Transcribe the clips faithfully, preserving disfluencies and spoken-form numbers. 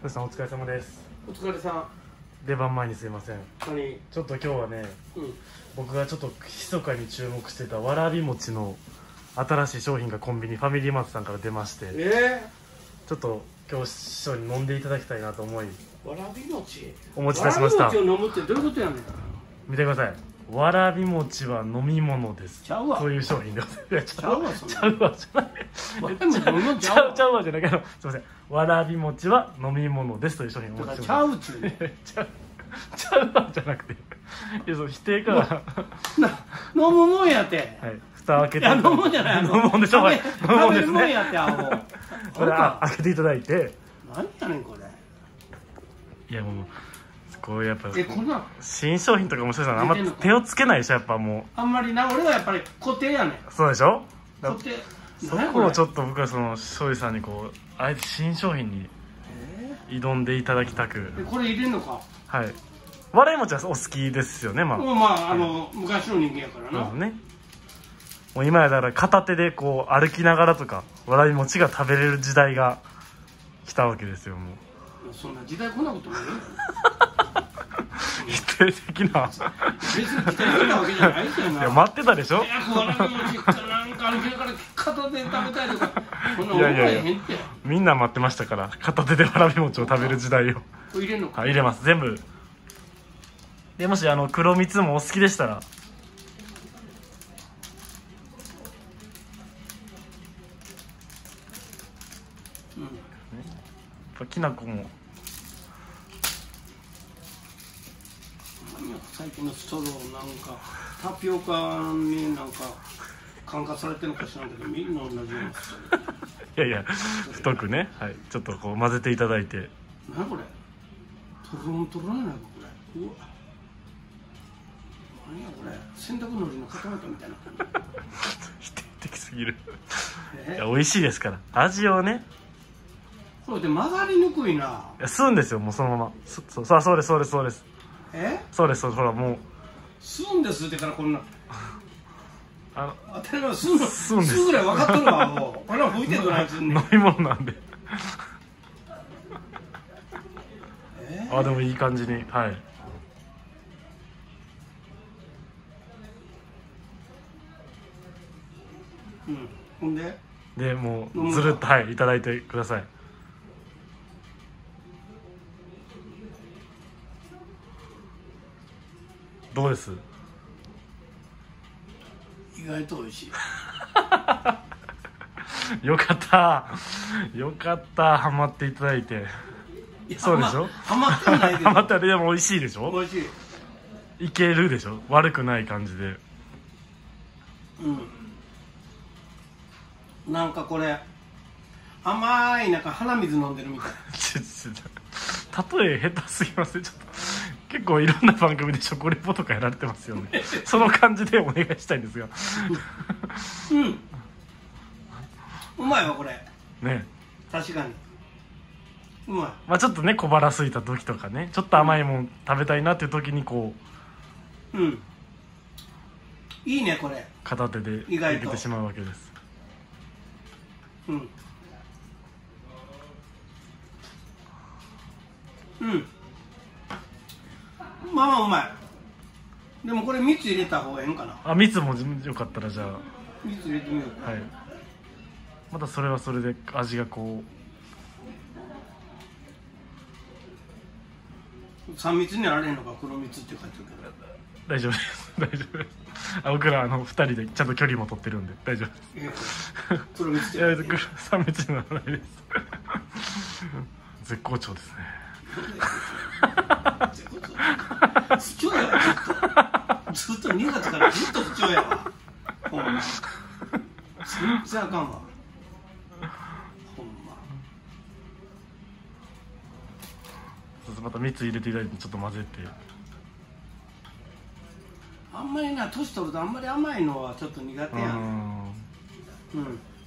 ふうさんお疲れ様です。 お疲れさん。 出番前にすいません。 何？ ちょっと今日はね、 うん。 僕がちょっと密かに注目してたわらび餅の新しい商品がコンビニファミリーマートさんから出まして、 えちょっと今日師匠に飲んでいただきたいなと思いー、わらび餅。 お持ち出しました。 わらび餅を飲むってどういうことやねん。 見てください。わらび餅は飲み物です。 ちゃうわ。 という商品でございます。 ちゃうわそんな。 ちゃうわじゃない。 わらび餅飲み物ちちゃうわ。 ゃうちゃうわじゃないけど、すみません。わらび餅は飲み物ですという商品をお持ちしだからまちゃうっちゅうねん。 す。ちゃうちゃうわじゃなくて、いやその否定からな飲むもんやって。 はい。蓋開けて。 いや飲むもんじゃない。 飲むもんでしょ。飲むもんです食べるもんね。 やってあもう。 これあ開けていただいて。 何やねんこれ。 いやもうこうやっぱえこんなん新商品とかもそうじゃない。あんま手をつけないでしょやっぱもう。 あんまりな俺はやっぱり固定やねん。 そうでしょ。 固定。 そこをちょっと僕はその庄司さんにこうあえて新商品に挑んでいただきたく。 えこれ入れんのか。 はい。わらび餅はお好きですよね。まあ。 もうまああの昔の人間やからな。 そうですね。もう今やだから片手でこう歩きながらとかわらび餅が食べれる時代が来たわけですよ。もう。 そんな時代こんなことないよ。 否定的な。 別に期待してたわけじゃないけどな。 いや待ってたでしょ。 いやわらび餅かなんか歩きながら片手で食べたいとかそんな思いやいやえへんって。 みんな待ってましたから片手でわらび餅を食べる時代を。 これ入れんのか。 はい、入れます全部。でもしあの黒蜜もお好きでしたら。 うん。 やっぱきな粉も。 最近のストローなんかタピオカになんか感化されてるのか知らんけどみんな同じようなストロー。 いやいや太くね、はい、ちょっとこう混ぜていただいて。 何これ。とろんとろんやないかこれ。うわ。何やこれ。洗濯のりの塊みたいな。 否定的すぎる。 えいや美味しいですから味をね。 これで曲がりにくいな。 いや吸うんですよもうそのまま。そそそうそうですそうですそうです。 え？ そうですそうですほらもう。 吸うんですってからこんな。 あの当たり前吸うの吸うんです。 吸うぐらい分かっとるわもう。これは吹いてるからつんねん。 飲み物なんで。 えあでもいい感じにはい。 うん。ほんで。 でもうずるっとはいいただいてください。どうです？ 意外と美味しい。 よかったよかったハマっていただいて。そうでしょ。 ハマってはないけど。 ハマったらでも美味しいでしょ。 美味しい。 いけるでしょ悪くない感じで。 うん。なんかこれ甘いなんか鼻水飲んでるみたい。 ちょちょ例え下手すぎますねちょっと。結構いろんな番組で食レポとかやられてますよね。その感じでお願いしたいんですが。 うん。うまいわこれ。 ね。 確かに。うまい。 まあちょっとね小腹空いた時とかねちょっと甘いもん食べたいなっていう時にこう。うん。いいねこれ。 片手でいけてしまうわけです。 うん。うん。まあまあうまい。でもこれ蜜入れた方がいいんかな。 あ蜜もよかったらじゃあ。 蜜入れてみようか。 はい。またそれはそれで味がこう。三蜜にあれへんのか黒蜜って書いてるけど。 大丈夫です大丈夫です。あ僕らあのふたりでちゃんと距離も取ってるんで大丈夫です。 えー、黒蜜っていや三蜜にならないです。絶好調ですね。 不調やわずっとずっとにがつからずっと不調やわほんま全然あかんわほんままた蜜入れていただいてちょっと混ぜて。 あんまりな年取るとあんまり甘いのはちょっと苦手やんうん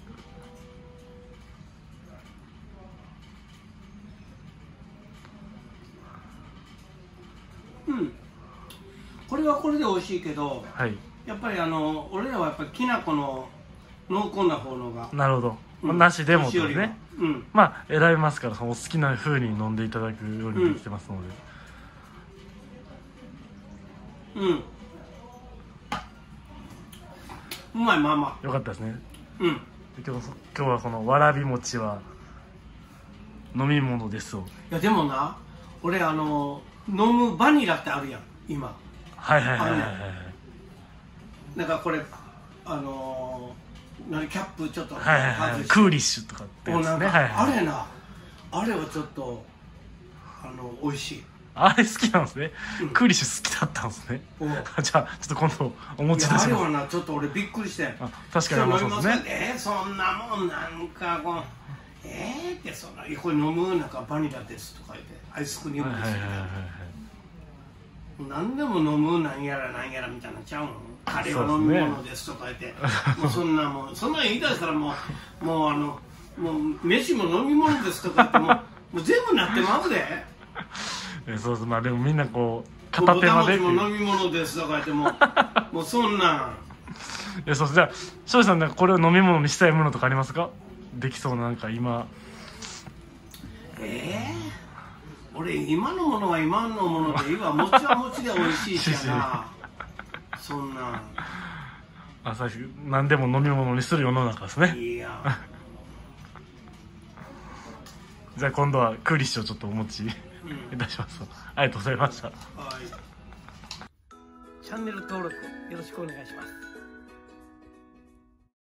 うんこれはこれで美味しいけど、 はい。 やっぱりあの俺らはやっぱりきな粉の濃厚な方のがなるほど。 うまあ、なしでも年寄りはとね、 うんまあ選べますから、そのお好きな風に飲んでいただくようにできてますので、 うんうまいまあまよかったですね。 あうんで今日今日はこのわらび餅は飲み物ですを、 いやでもな俺あの飲むバニラってあるやん今はいはいはいはいはい、 なんかこれあのー、何キャップちょっとはいはいはい、 外してクーリッシュとかってやつね、 もうなんか、 はいはい、 あれなあれはちょっとあの美味しいあれ好きなんですね、 うんクーリッシュ好きだったんですね。 おうじゃあちょっと今度お持いやあれち出します。 はなちょっと俺びっくりしてあ確かにまあそうですね。 えー、そんなもんなんかこうえーってそんなこれ飲むなんかバニラですとか言ってアイスクリームですとかはいはいはいはい何でも飲むなんやらなんやらみたいなちゃうのカレーは飲み物ですとか言ってもうそんなもんそんなん言い出したらもうもうあのもう飯も飲み物ですとか言ってもうもう全部なってまうでえそうそうまあでもみんなこう片手までっていうも飲み物ですとか言ってももうそんなんいやそうじゃあ庄司さんなんかこれを飲み物にしたいものとかありますか？できそうななんか今ええー、俺今のものは今のものでいいわ餅は餅で美味しいしやなそんなあ最初何でも飲み物にする世の中ですね。 いやじゃあ今度はクーリッシュをちょっとお持ちいたします、うん、ありがとうございました。 はいチャンネル登録よろしくお願いします。